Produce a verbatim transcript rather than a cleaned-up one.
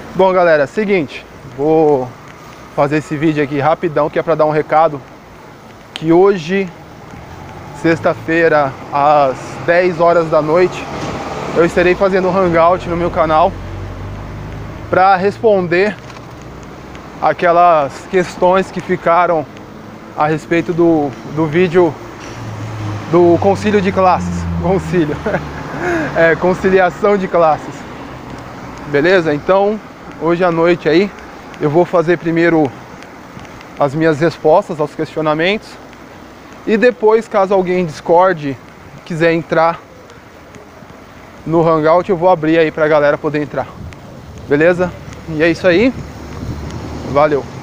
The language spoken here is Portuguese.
Bom, galera, seguinte, vou fazer esse vídeo aqui rapidão, que é para dar um recado que hoje, sexta-feira, às dez horas da noite, eu estarei fazendo um hangout no meu canal para responder aquelas questões que ficaram a respeito do, do vídeo do concílio de classes, concílio, é, conciliação de classes, beleza? Então, hoje à noite aí, eu vou fazer primeiro as minhas respostas aos questionamentos e depois, caso alguém discorde, quiser entrar no hangout, eu vou abrir aí pra galera poder entrar, beleza? E é isso aí, valeu!